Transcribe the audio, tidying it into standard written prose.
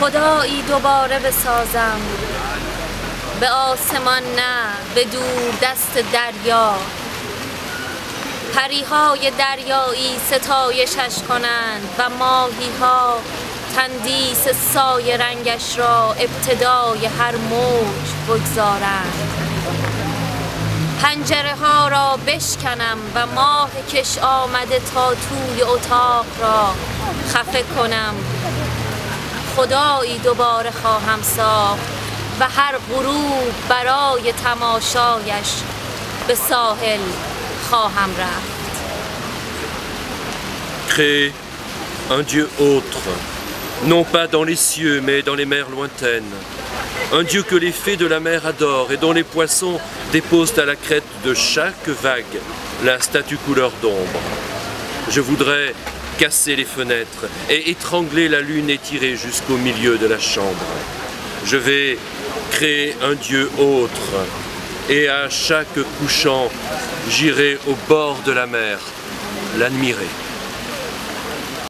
خدایی دوباره بسازم، به آسمان نه به دور دست دریا، پریهای دریایی ستایشش کنند و ماهیها تندیس سایه رنگش را ابتدای هر موج بگذارند. پنجره ها را بشکنم و ماه کش آمده تا توی اتاق را خفه کنم. خدایی دوباره خواهم ساخت و هر غروب برای تماشایش به ساحل خواهم رفت. Créer un Dieu autre, non pas dans les cieux mais dans les mers lointaines. Un Dieu que les fées de la mer adorent et dont les poissons déposent à la crête de chaque vague la statue couleur d'ombre. Je voudrais casser les fenêtres et étrangler la lune étirée jusqu'au milieu de la chambre. Je vais créer un Dieu autre et à chaque couchant, j'irai au bord de la mer l'admirer.